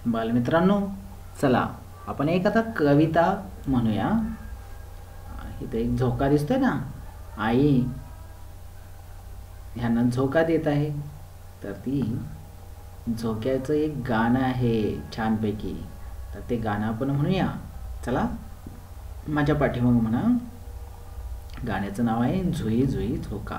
बालमित्रांनो, चला आपण एक आता कविता म्हणूया. इथे एक झोका दिसतोय ना, आई ह्यांना झोका देत आहे. तर ती झोक्याचं एक गाणं आहे छानपैकी. तर ते गाणं आपण म्हणूया. चला माझ्या पाठीमागे म्हणा. गाण्याचं नाव आहे झुई झुई झोका.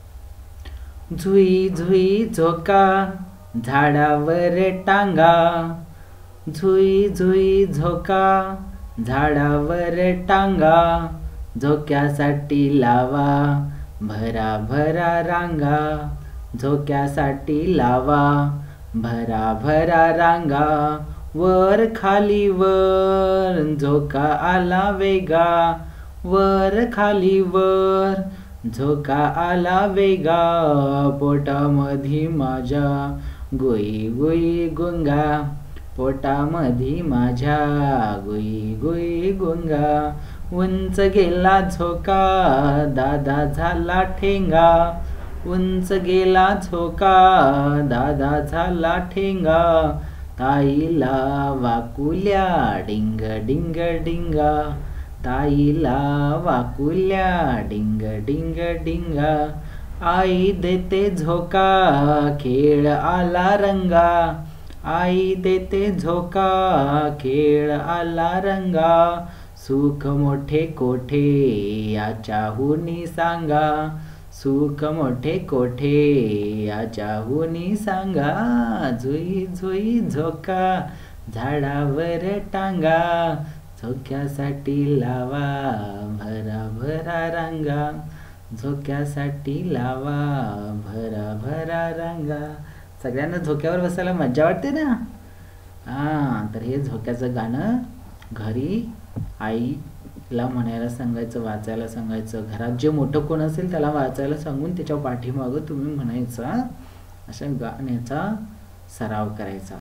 झुई झुई झोका झाडावर टांगा, झुई झुई झोका झाडावर टांगा, झोक्यासाठी लावा भरा भरा रांगा, झोक्यासाठी लावा भरा भरा रांगा, वर खाली वर झोका आला वेगा, वर खाली वर झोका आला वेगा, पोटामधी माझ्या गुई गुई गुंगा, पोटामधी माझ्या गुई गुई गुंगा, उंच गेला झोका दादा झाला ठेंगा, उंच गेला झोका दादा झाला ठेंगा, ताईला वाकुल्या डिंग डिंग डिंगा, ताईला वाकुल्या डिंग डिंग डिंगा, आई देते झोका खेळ आला रंगा, आई देते झोका खेळ आला रंगा, सुख मोठे कोठे याच्याहुनी सांगा, सुख मोठे कोठे याच्याहुनी सांगा, झुई झुई झोका झाडावर टांगा, झोक्यासाठी लावा भरा भरा रांगा, झोक्यासाठी लावा भरा भरा रांगा. सगळ्यांना झोक्यावर बसायला मज्जा वाटते ना. तर हे झोक्याचं गाणं घरी आईला म्हणायला सांगायचं, वाचायला सांगायचं. घरात जे मोठं कोण असेल त्याला वाचायला सांगून त्याच्या पाठीमागं तुम्ही म्हणायचा. अशा गाण्याचा सराव करायचा.